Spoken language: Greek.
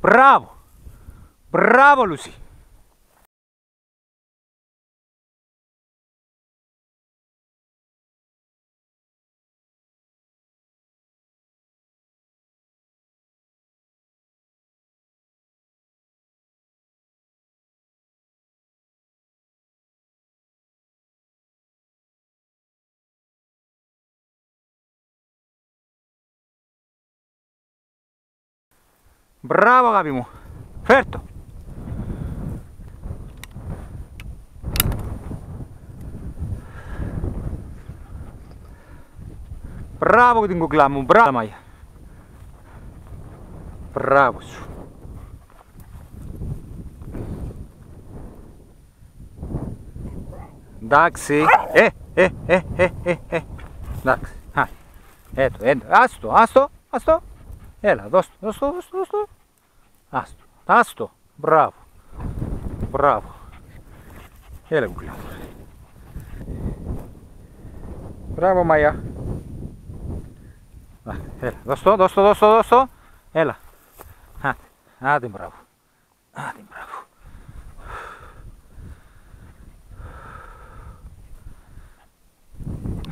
Μπράβο. Μπράβο, Λούσι. Μπράβο, αγάπη μου. Φέρτο. Μπράβο την κουκλά μου. Μπράβο, Μάγια. Μπράβο σου. Εντάξει. Εντάξει. Άστο. Έλα, δώσ' το. Άστο. Μπράβο. Έλα, κουκλά μου. Μπράβο, Μάγια. Έλα, δώσ' το. Έλα. Άντε, μπράβο.